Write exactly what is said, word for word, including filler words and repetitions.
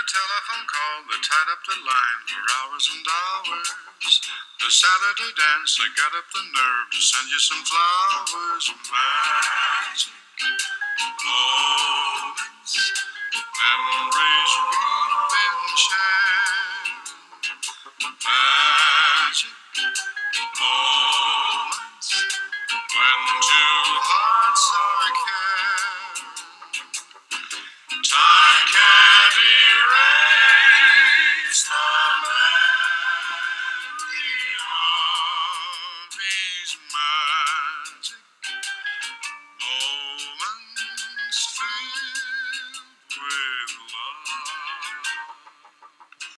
telephone call that tied up the line for hours and hours. The Saturday dance, I got up the nerve to send you some flowers. Magic moments, memories we've been shared. Magic moments.